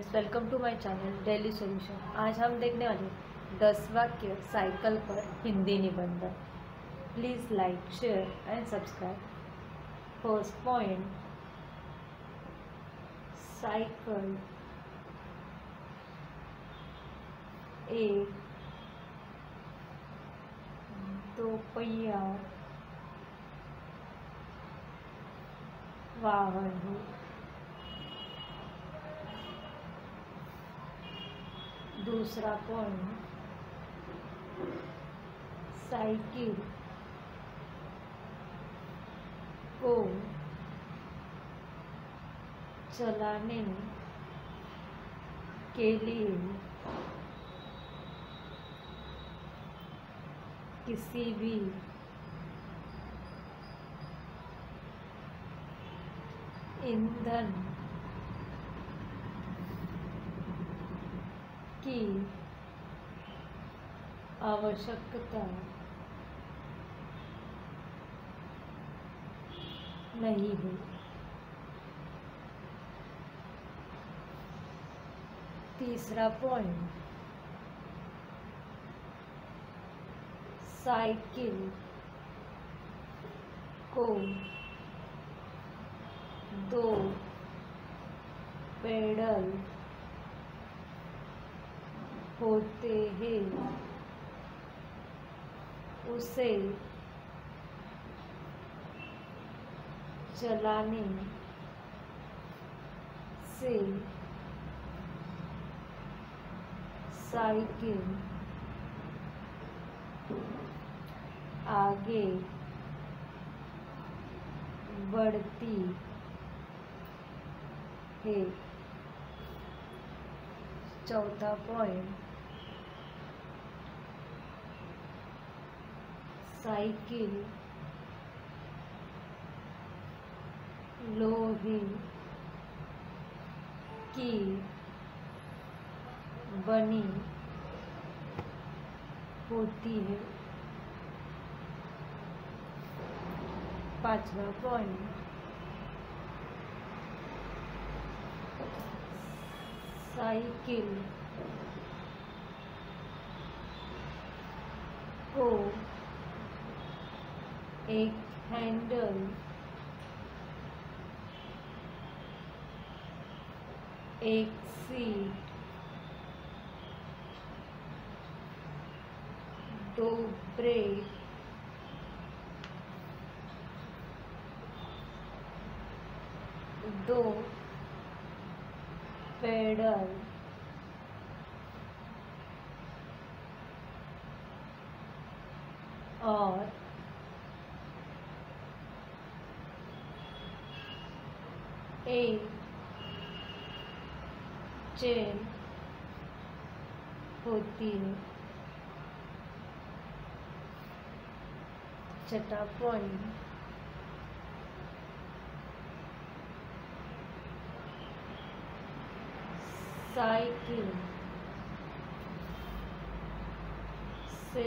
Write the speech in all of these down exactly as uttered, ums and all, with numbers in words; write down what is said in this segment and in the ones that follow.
Friends, welcome to my channel daily solution. आज हम देखने वाले दस वाक्य साइकिल पर हिंदी निबंध। Please like, share and subscribe. First point, cycle एक दो पहिया वाहन है। दूसरा पॉइंट, साइकिल को चलाने के लिए किसी भी ईंधन की आवश्यकता नहीं है। तीसरा पॉइंट, साइकिल को दो पेडल होते हैं, उसे चलाने से साइकिल आगे बढ़ती है। चौथा पॉइंट, साइकिल लोहे की बनी होती है। पांचवा पॉइंट, साइकिल को एक हैंडल, एक सीट, दो ब्रेक, दो पेडल और एक चेन होती है। छठा पॉइंट, साइकिल से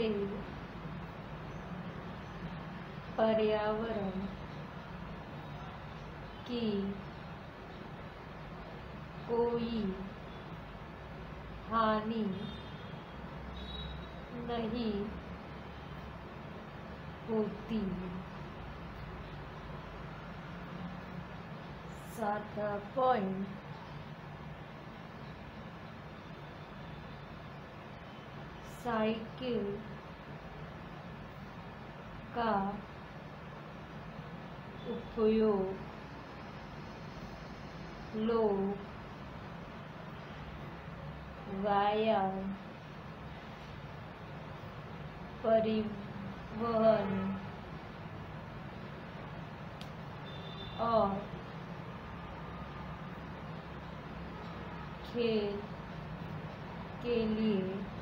पर्यावरण की कोई हानि नहीं होती। सातवां पॉइंट, साइकिल का उपयोग लोग व्यायाम, परिवहन और खेल के लिए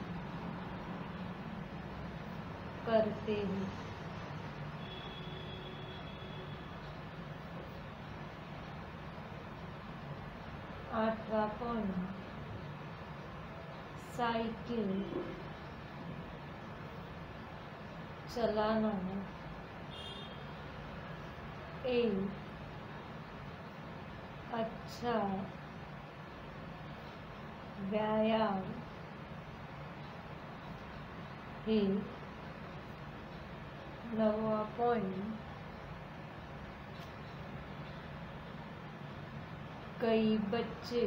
करते हैं। आठवां पॉइंट, साइकिल चलाना एक अच्छा व्यायाम हे नववा पॉइंट कई बच्चे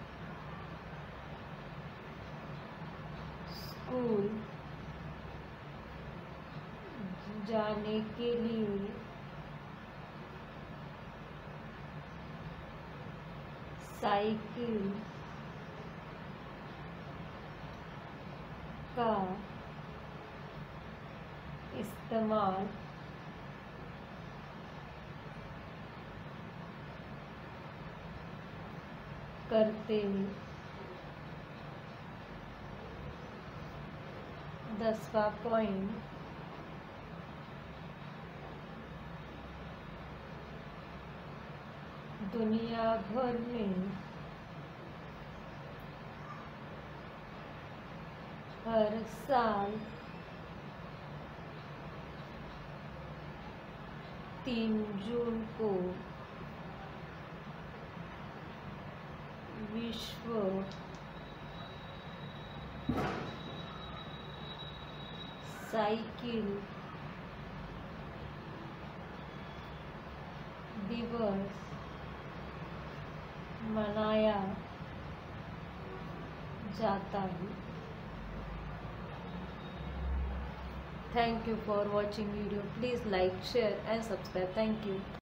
स्कूल जाने के लिए साइकिल का इस्तेमाल करते हैं। दसवां पॉइंट दुनिया भर में हर साल तीन जून को विश्व साइकिल दिवस मनाया जाता है। Thank you for watching video. Please like, share and subscribe. Thank you.